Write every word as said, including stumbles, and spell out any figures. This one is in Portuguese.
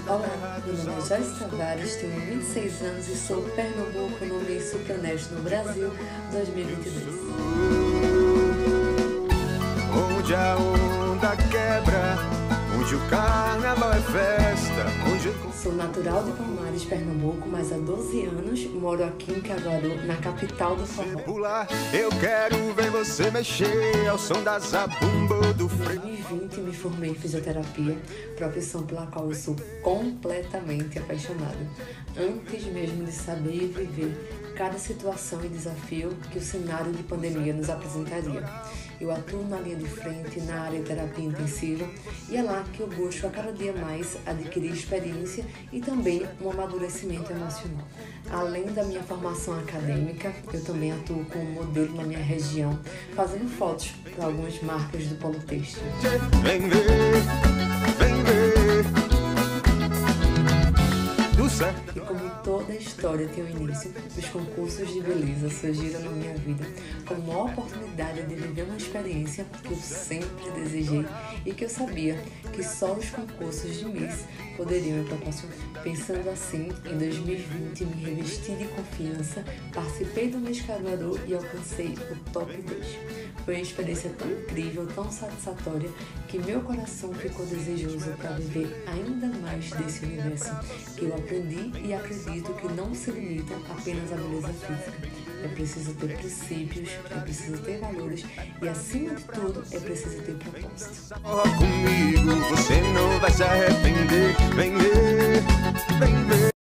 Olá, meu nome é Joyce Tavares, tenho vinte e seis anos e sou Pernambuco no Miss Superhonesto no Brasil dois mil e vinte e dois. Onde a onda quebra, onde o carnaval é festa, onde... Sou natural de Palmares, Pernambuco, mas há doze anos moro aqui em Caruaru, na capital do forró. Pular, eu quero ver você mexer ao som da zabumba do Em freio. dois mil e vinte me formei em fisioterapia, profissão pela qual eu sou completamente apaixonada. Antes mesmo de saber e viver cada situação e desafio que o cenário de pandemia nos apresentaria. Eu atuo na linha de frente na área de terapia intensiva e é lá que eu busco a cada dia mais adquirir experiência e também um amadurecimento emocional. Além da minha formação acadêmica, eu também atuo como modelo na minha região, fazendo fotos para algumas marcas do polo têxtil. Vem ver, vem ver, do certo. E como toda história tem um início, os concursos de beleza surgiram na minha vida como uma oportunidade de viver uma experiência que eu sempre desejei e que eu sabia que só os concursos de Miss poderiam me proporcionar. Pensando assim, em dois mil e vinte me revesti de confiança, participei do Miss Caruaru e alcancei o top dois. Foi uma experiência tão incrível, tão satisfatória, que meu coração ficou desejoso para viver ainda mais desse universo, que eu aprendi e acredito que não se limita apenas à beleza física. É preciso ter princípios, é preciso ter valores e, acima de tudo, é preciso ter propósito. Comigo você não vai se arrepender. Vem ver, vem ver.